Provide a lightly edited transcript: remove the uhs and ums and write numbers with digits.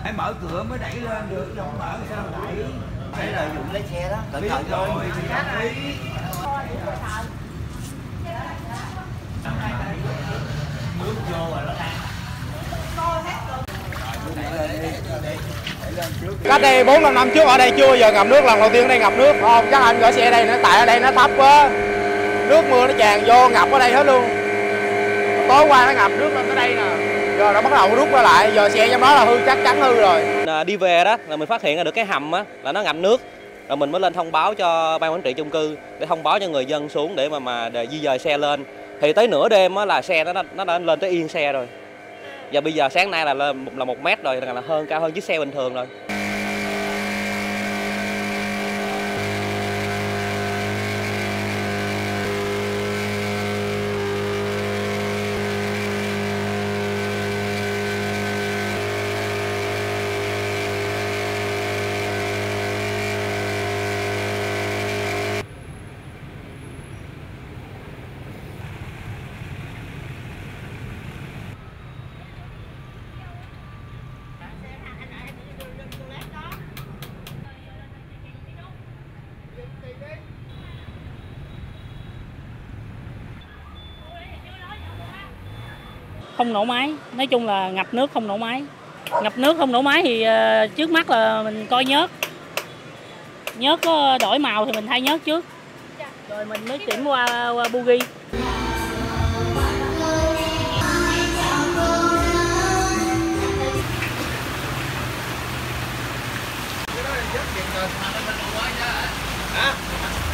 Phải mở cửa mới đẩy lên được, không mở sao đẩy. Đây là dụng lấy xe đó, cẩn thận rồi. Nước vô rồi nó đang. Cách đây 4-5 năm trước ở đây chưa giờ ngập nước, lần đầu tiên ở đây ngập nước. Không, chắc anh gửi xe đây nữa, tại ở đây nó thấp quá. Nước mưa nó tràn vô ngập ở đây hết luôn. Tối qua nó ngập nước lên tới đây nè. Giờ nó bắt đầu rút ra lại, giờ xe trong đó là hư, chắc chắn hư rồi. Đi về đó là mình phát hiện ra được cái hầm á là nó ngập nước. Rồi mình mới lên thông báo cho ban quản trị chung cư để thông báo cho người dân xuống để để di dời xe lên. Thì tới nửa đêm á là xe nó đã lên tới yên xe rồi. Và bây giờ sáng nay là 1 mét rồi, là cao hơn chiếc xe bình thường rồi. Không nổ máy, nói chung là ngập nước không nổ máy. Ngập nước không nổ máy thì trước mắt là mình coi nhớt. Nhớt có đổi màu thì mình thay nhớt trước. Rồi mình mới chuyển qua bugi. Hả?